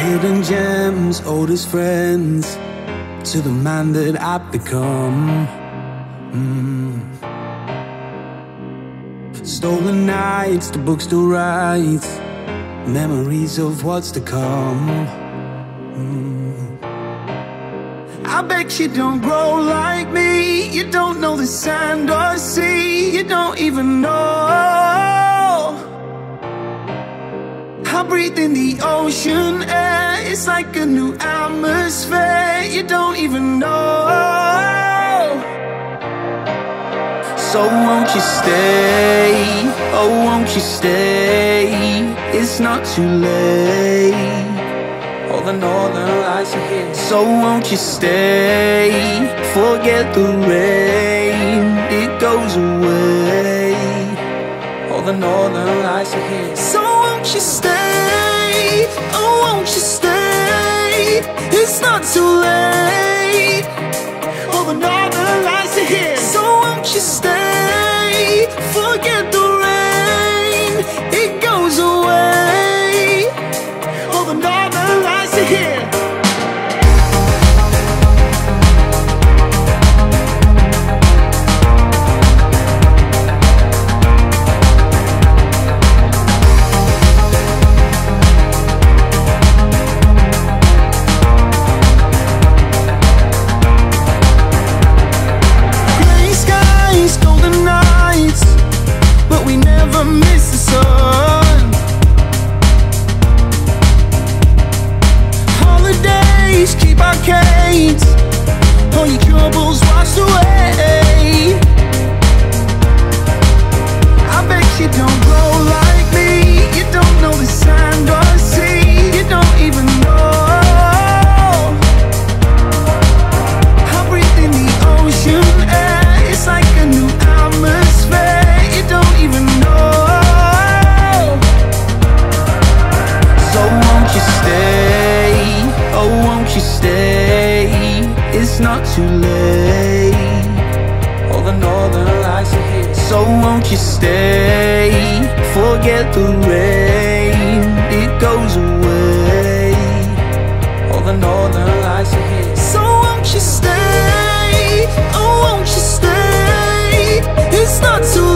hidden gems, oldest friends, to the man that I've become. Stolen nights, the book still writes memories of what's to come. I bet you don't grow like me. You don't know the sand or sea. You don't even know I breathe in the ocean air. It's like a new atmosphere. You don't even know. So won't you stay? Oh, won't you stay? It's not too late. All the northern lights are here. So won't you stay? Forget the rain, it goes away. All the northern lights are here. So won't you stay? Oh, won't you stay? It's not too late. All the northern lights are here. So won't you stay? Forget the rain, it goes away. All the northern lights are here. All your troubles washed away. I bet you don't grow like me. You don't know the sand or sea. You don't even know I breathe in the ocean air. It's like a new atmosphere. You don't even know. So won't you stay? Oh, won't you stay? It's not too late. All the northern lights are here. So won't you stay? Forget the rain, it goes away. All the northern lights are here. So won't you stay? Oh, won't you stay? It's not too